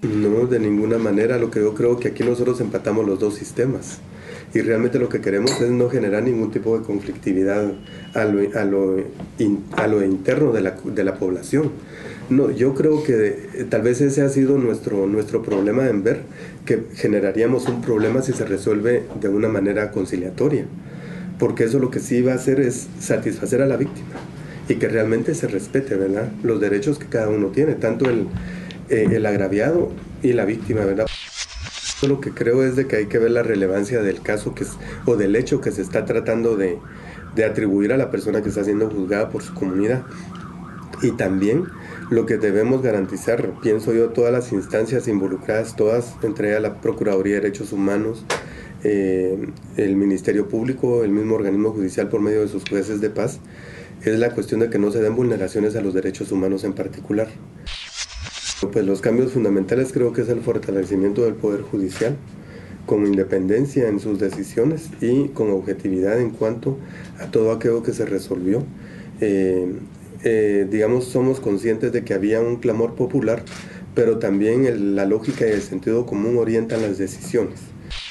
No, de ninguna manera. Lo que yo creo que aquí nosotros empatamos los dos sistemas y realmente lo que queremos es no generar ningún tipo de conflictividad a lo interno de la población. No, yo creo que tal vez ese ha sido nuestro problema en ver que generaríamos un problema si se resuelve de una manera conciliatoria, porque eso lo que sí va a hacer es satisfacer a la víctima y que realmente se respete, ¿verdad?, los derechos que cada uno tiene, tanto el agraviado y la víctima, ¿verdad? Lo que creo es de que hay que ver la relevancia del caso o del hecho que se está tratando de atribuir a la persona que está siendo juzgada por su comunidad. Y también lo que debemos garantizar, pienso yo, todas las instancias involucradas, todas, entre ellas la Procuraduría de Derechos Humanos, el Ministerio Público, el mismo organismo judicial por medio de sus jueces de paz, es la cuestión de que no se den vulneraciones a los derechos humanos en particular. Pues los cambios fundamentales creo que es el fortalecimiento del Poder Judicial, con independencia en sus decisiones y con objetividad en cuanto a todo aquello que se resolvió. Digamos, somos conscientes de que había un clamor popular, pero también la lógica y el sentido común orientan las decisiones.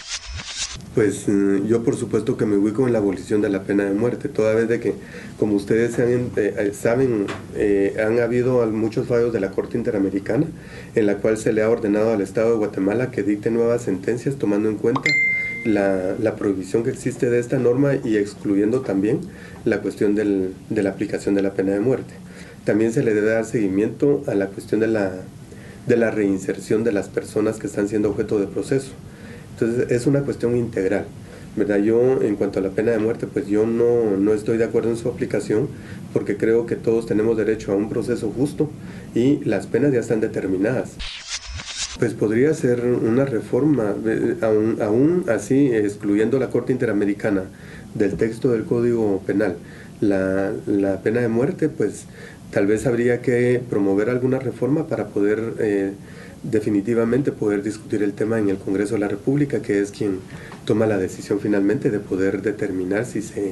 Pues yo por supuesto que me ubico en la abolición de la pena de muerte, toda vez de que, como ustedes saben, han habido muchos fallos de la Corte Interamericana en la cual se le ha ordenado al Estado de Guatemala que dicte nuevas sentencias tomando en cuenta la prohibición que existe de esta norma y excluyendo también la cuestión de la aplicación de la pena de muerte. También se le debe dar seguimiento a la cuestión de la reinserción de las personas que están siendo objeto de proceso. Entonces es una cuestión integral, ¿verdad? Yo, en cuanto a la pena de muerte, pues yo no estoy de acuerdo en su aplicación porque creo que todos tenemos derecho a un proceso justo y las penas ya están determinadas. Pues podría ser una reforma, aún así, excluyendo la Corte Interamericana del texto del Código Penal, la pena de muerte, pues tal vez habría que promover alguna reforma para poder definitivamente poder discutir el tema en el Congreso de la República, que es quien toma la decisión finalmente de poder determinar si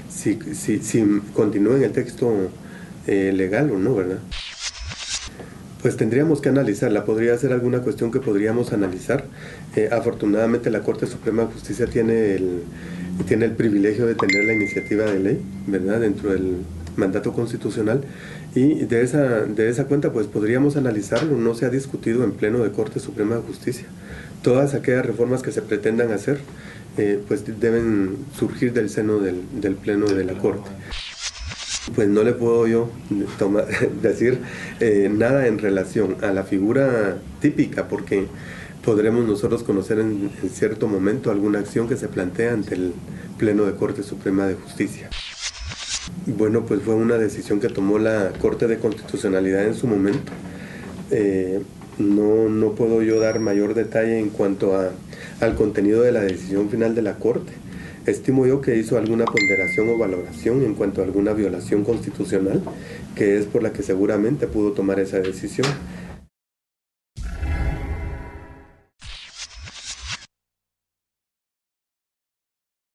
continúa en el texto legal o no, ¿verdad? Pues tendríamos que analizarla, podría ser alguna cuestión que podríamos analizar. Afortunadamente la Corte Suprema de Justicia tiene el privilegio de tener la iniciativa de ley, ¿verdad?, dentro del mandato constitucional, y de esa cuenta pues podríamos analizarlo. No se ha discutido en pleno de Corte Suprema de Justicia. Todas aquellas reformas que se pretendan hacer pues deben surgir del seno del pleno de la Corte. Pues no le puedo yo decir nada en relación a la figura típica, porque podremos nosotros conocer en cierto momento alguna acción que se plantea ante el Pleno de Corte Suprema de Justicia. Bueno, pues fue una decisión que tomó la Corte de Constitucionalidad en su momento. No puedo yo dar mayor detalle en cuanto al contenido de la decisión final de la Corte. Estimo yo que hizo alguna ponderación o valoración en cuanto a alguna violación constitucional, que es por la que seguramente pudo tomar esa decisión.